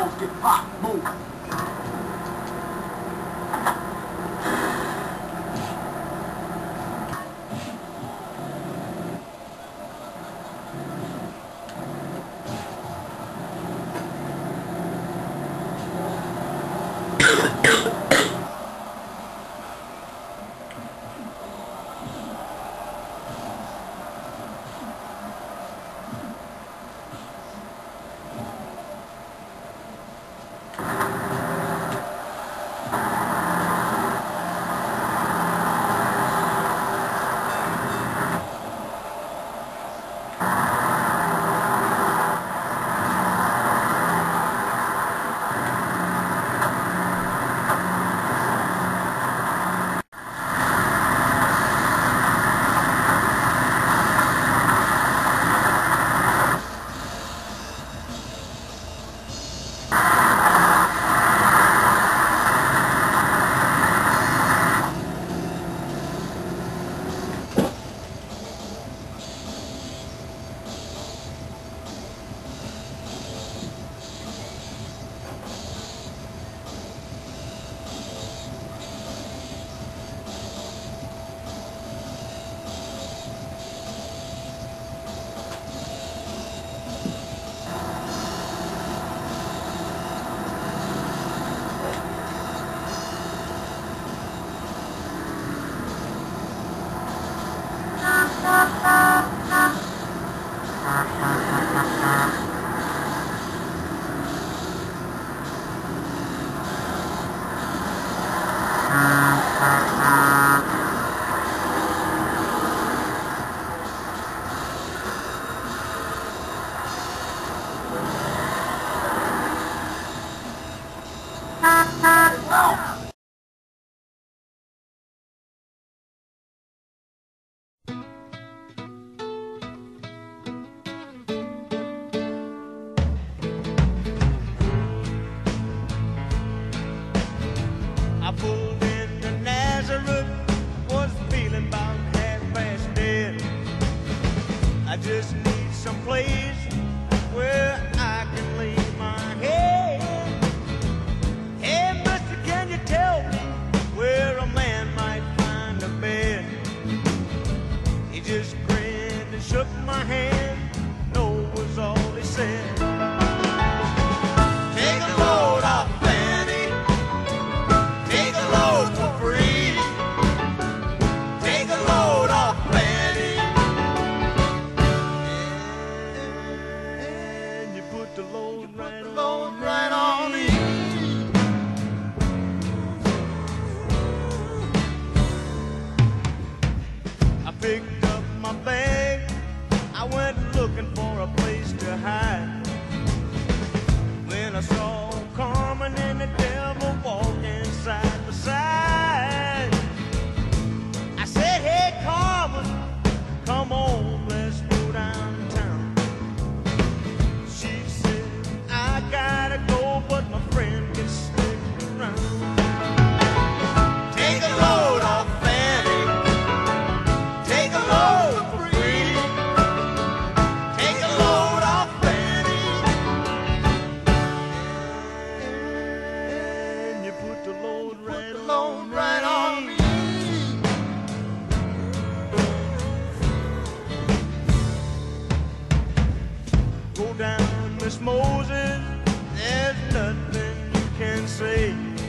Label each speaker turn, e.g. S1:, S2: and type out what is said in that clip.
S1: balls get popped. Move.
S2: I pulled into Nazareth, was feeling about half-past dead. I just need some place where I can lay my head. Hey, mister, can you tell me where a man might find a bed? He just grinned and shook my hand, no was all he said. Take a load off Fanny, take a load for free. Take a load off Fanny, and you put the load right on me. I picked up my bag, I went looking for a place to hide. When I saw Carmen and the devil walking side by side, I said, hey Carmen, come on, let's go downtown. She said, I gotta go, but my friend can stick around. Take a load off Fanny, take a load for free. Take a load off Fanny, and you put the load right on me. Go down, Miss Moses, there's nothing you can say.